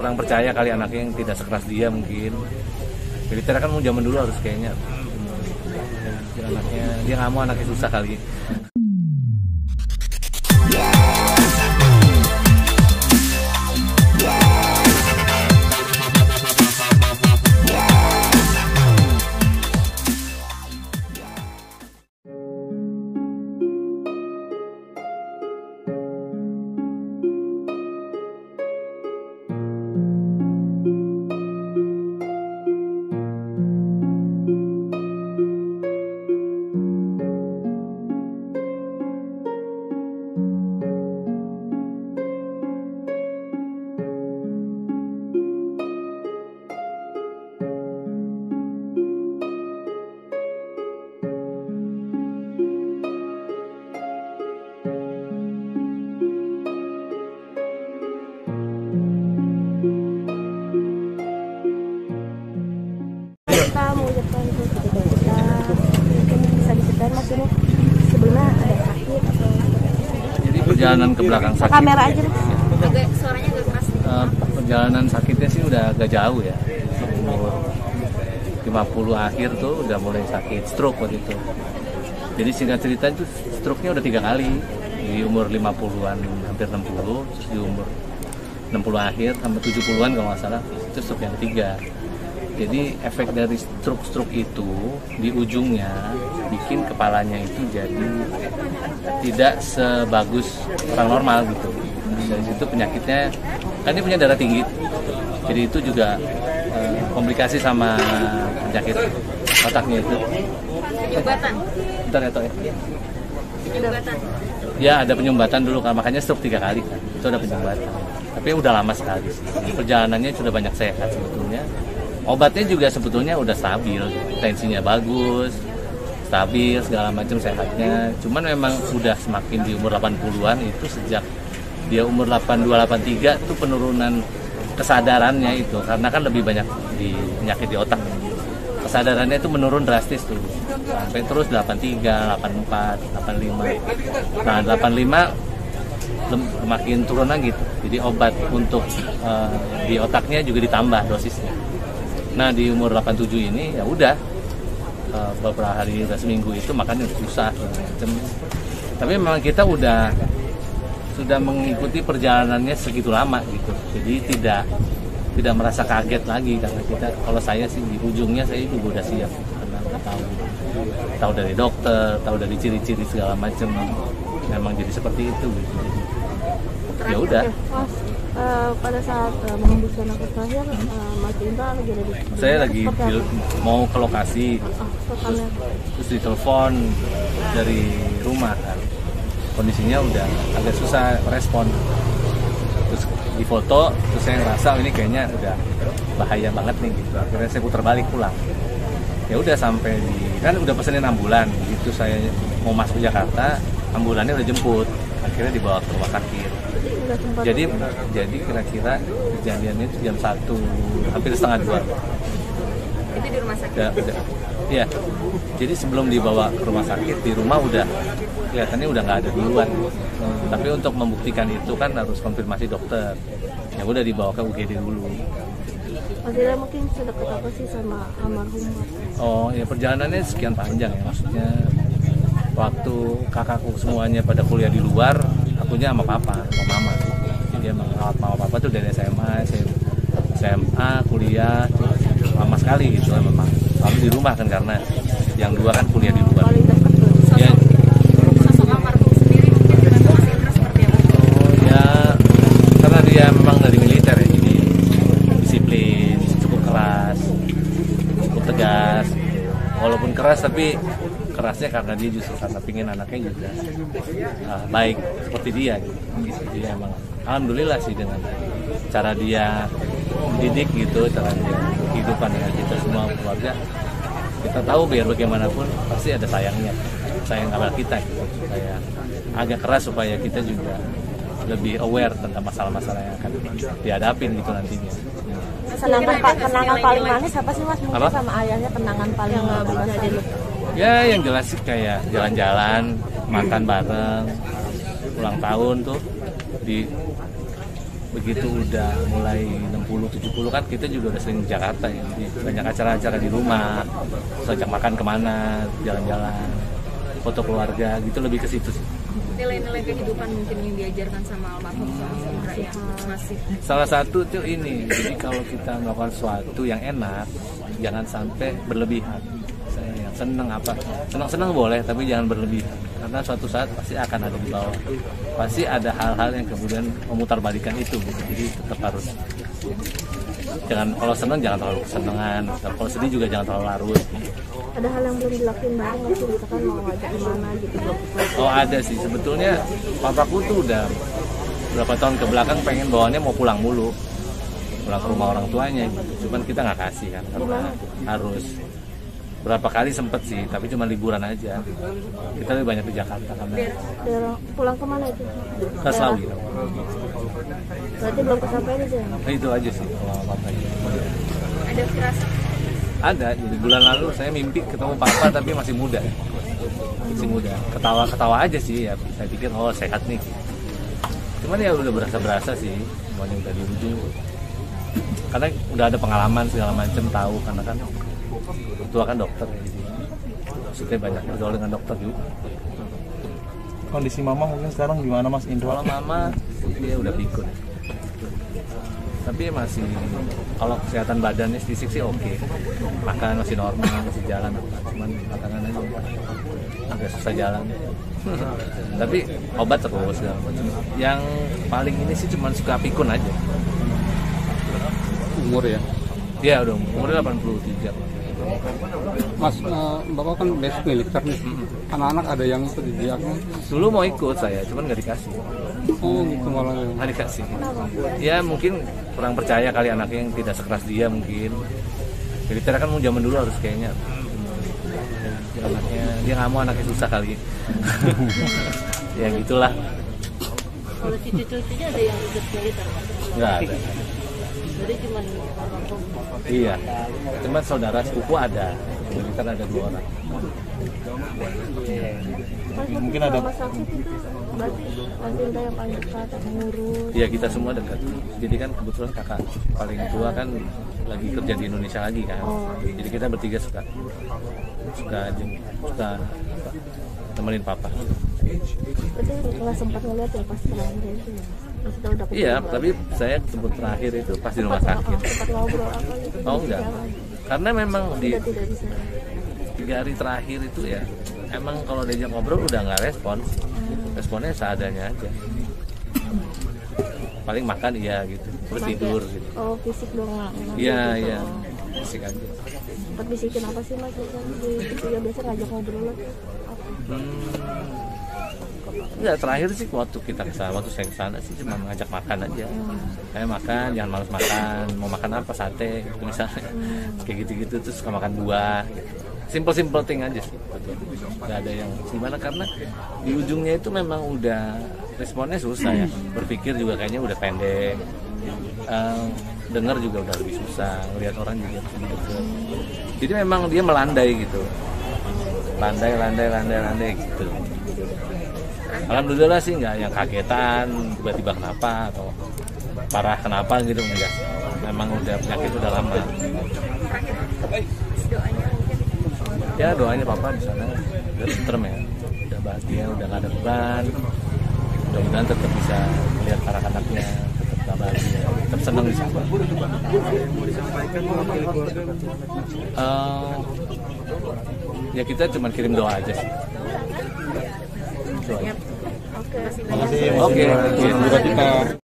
kurang percaya kali anaknya yang tidak sekeras dia mungkin. Militer kan zaman dulu harus kayaknya anaknya, dia nggak mau anaknya susah kali. Kita mengucapkan kita mungkin bisa diceritain mas ini sebelumnya ada sakit atau Jadi perjalanan ke belakang sakit. kamera aja deh. Agak suaranya agak keras. Perjalanan sakitnya sih udah agak jauh ya. Umur 50 akhir tuh udah mulai sakit stroke waktu itu. Jadi singkat cerita itu stroke-nya udah 3 kali di umur 50-an hampir 60, terus di umur 60 akhir sampai 70-an kalau nggak salah itu stroke yang ketiga. Jadi efek dari stroke itu di ujungnya bikin kepalanya itu jadi tidak sebagus orang normal gitu. Dari situ penyakitnya, kan dia punya darah tinggi, jadi itu juga komplikasi sama penyakit otaknya itu. Penyumbatan. Bentar ya Tok ya. Penyumbatan. Ya ada penyumbatan dulu kan, makanya stroke 3 kali kan, itu ada penyumbatan. Tapi udah lama sekali sih. Perjalanannya sudah banyak sehat sebetulnya. Obatnya juga sebetulnya udah stabil, tensinya bagus, stabil segala macam sehatnya. Cuman memang udah semakin di umur 80-an itu sejak dia umur 82 83 tuh penurunan kesadarannya itu karena kan lebih banyak di penyakit di otak. Kesadarannya itu menurun drastis tuh. Sampai terus 83, 84, 85. Nah, 85 makin turun lagi tuh. Jadi obat untuk di otaknya juga ditambah dosisnya. Nah di umur 87 ini ya udah beberapa hari udah seminggu itu makannya udah susah macam. Tapi memang kita sudah mengikuti perjalanannya segitu lama gitu. Jadi tidak merasa kaget lagi karena kita, kalau saya sih di ujungnya saya juga udah siap karena tahu dari dokter, tahu dari ciri-ciri segala macam. Memang jadi seperti itu gitu. Ya udah. Mas, pada saat mengembuskan nafas terakhir, Mas Indra lagi ada di Saya lagi mau ke lokasi, terus ditelepon dari rumah kan. Kondisinya udah agak susah respon. Terus di foto, terus saya ngerasa ini kayaknya udah bahaya banget nih gitu. Akhirnya saya putar balik pulang. Ya udah sampai kan udah pesenin ambulan. Gitu saya mau masuk Jakarta, ambulannya udah jemput. Akhirnya dibawa ke rumah sakit. Jadi kira-kira kejadiannya itu jam 1, hampir setengah 2. Itu di rumah sakit. Iya. Jadi sebelum dibawa ke rumah sakit, di rumah udah kelihatannya udah nggak ada duluan. Tapi untuk membuktikan itu kan harus konfirmasi dokter. Ya udah dibawa ke UGD dulu. Mas Indra mungkin sedekat apa sih sama almarhum? Oh ya, perjalanannya sekian panjang ya, maksudnya waktu kakakku semuanya pada kuliah di luar, akunya sama papa, sama mama. Jadi emang merawat mama papa tuh dari SMA, kuliah, lama sekali gitu memang. Lalu di rumah kan karena yang dua kan kuliah di luar. Paling dekat tuh. Ya, Sosok almarhum sendiri mungkin dengan Mas Indra seperti apa? ya karena dia memang dari militer ya, jadi disiplin, cukup keras, cukup tegas. Walaupun keras tapi kerasnya karena dia justru karena pingin anaknya juga baik seperti dia gitu. Jadi emang alhamdulillah sih dengan cara dia mendidik gitu, cara dia kehidupan dengan kita semua keluarga. Kita tahu biar bagaimanapun pasti ada sayangnya, sayang kepada kita gitu. Supaya agak keras supaya kita juga lebih aware tentang masalah-masalah yang akan dihadapin gitu nantinya. Kenangan paling manis apa sih Mas? Mungkin Apa? sama ayahnya kenangan paling berkesan. Ya yang jelas sih kayak jalan-jalan, makan bareng, ulang tahun tuh begitu udah mulai 60-70 kan kita juga udah sering di Jakarta ya, jadi banyak acara-acara di rumah, terus ajak makan kemana, jalan-jalan, foto keluarga gitu, lebih ke situ sih. Nilai-nilai kehidupan mungkin yang diajarkan sama almarhum Samara ya masih. Salah satu tuh ini, jadi kalau kita melakukan sesuatu yang enak, jangan sampai berlebihan. Saya yang senang boleh, tapi jangan berlebihan, karena suatu saat pasti akan ada di bawah, pasti ada hal-hal yang kemudian memutarbalikan itu gitu. Jadi tetap harus, jangan, kalau senang jangan terlalu kesenangan, kalau sedih juga jangan terlalu larut. Ada hal yang belum dilakuin bareng nggak sih, misalkan mau ngajak kemana gitu? Oh ada sih, sebetulnya papaku tuh udah berapa tahun ke belakang pengen bawaannya mau pulang mulu, pulang ke rumah orang tuanya gitu. Cuman kita nggak kasih kan, karena harus berapa kali sempet sih, tapi cuma liburan aja. Kita lebih banyak di Jakarta karena Pulang kemana itu? ke Slawi. Berarti belum kesampaian aja. Itu aja sih kalau papanya. Ada firasat. Ada, jadi bulan lalu saya mimpi ketemu papa tapi masih muda. Masih muda. Ketawa-ketawa aja sih ya. Saya pikir oh sehat nih. Cuman ya udah berasa-berasa sih, semuanya udah di ujung. Karena udah ada pengalaman segala macam, tahu karena kan tua kan dokter ya, jadi maksudnya banyak bergaul dengan dokter juga. Kondisi mama mungkin sekarang gimana Mas Indro? Kalau mama dia udah pikun, tapi masih, kalau kesehatan badannya fisik sih oke, makan masih normal, masih jalan, cuman makanan aja agak susah jalan. Tapi obat terus segala macam. Yang paling ini sih cuman suka pikun aja. Umur ya? Dia udah umurnya 83. Mas, Bapak kan basic militer nih. Anak-anak ada yang itu didiagnosis. Dulu mau ikut saya, cuman nggak dikasih. Oh gitu malah ya. Nggak dikasih. Ya mungkin kurang percaya kali anaknya yang tidak sekeras dia mungkin. Militer kan zaman dulu harus kayaknya. Anaknya, dia nggak mau anaknya susah kali. Ya gitulah. Kalau cucu-cucunya ada yang ikut militer? Nggak ada. Jadi cuma Iya. Cuman saudara sepupu ada. Militer ada 2 orang. Mungkin ada Mas Sakit itu berarti Mas Indra yang paling dekat, ngurus. Iya kita semua dekat. Jadi kan kebetulan kakak paling tua kan lagi kerja di Indonesia lagi kan. Jadi kita bertiga suka temenin papa. Berarti nggak sempat ngeliat ya pas terakhir itu ya? Maksudnya udah ketemu Iya, baru. tapi saya sebut terakhir itu pas di rumah sakit. Sempat ngobrol apa gitu? Oh enggak, karena memang di Tidak bisa. 3 hari terakhir itu ya, emang kalau diajak ngobrol udah nggak respons, responnya seadanya aja. Paling makan iya gitu, terus tidur gitu. Oh fisik doang nggak? Iya iya, asik aja. Sempat bisikin apa sih Mas? Itu ya biasa ngajak ngobrol apa? Enggak, terakhir sih waktu kita kesana, waktu saya kesana sih cuma ngajak makan aja. Saya makan, jangan males makan, mau makan apa, sate gitu misalnya. Kayak gitu-gitu, terus suka makan buah gitu. Simple thing aja sih. Nggak ada yang gimana, karena di ujungnya itu memang udah responnya susah ya. Berpikir juga kayaknya udah pendek. Dengar juga udah lebih susah, ngelihat orang juga gitu. Jadi memang dia melandai gitu. Landai gitu. Alhamdulillah sih nggak yang kagetan tiba-tiba kenapa atau parah kenapa gitu, enggak. Memang udah penyakit udah lama. Doanya mungkin. Ya doanya papa di sana udah tentrem ya, udah bahagia, udah nggak ada beban. Mudah-mudahan tetap bisa melihat para anaknya tetap bahagia, tetap senang di sana. Ya kita cuma kirim doa aja sih. Doa aja. Oke. Terima kasih. Oke. Juga kita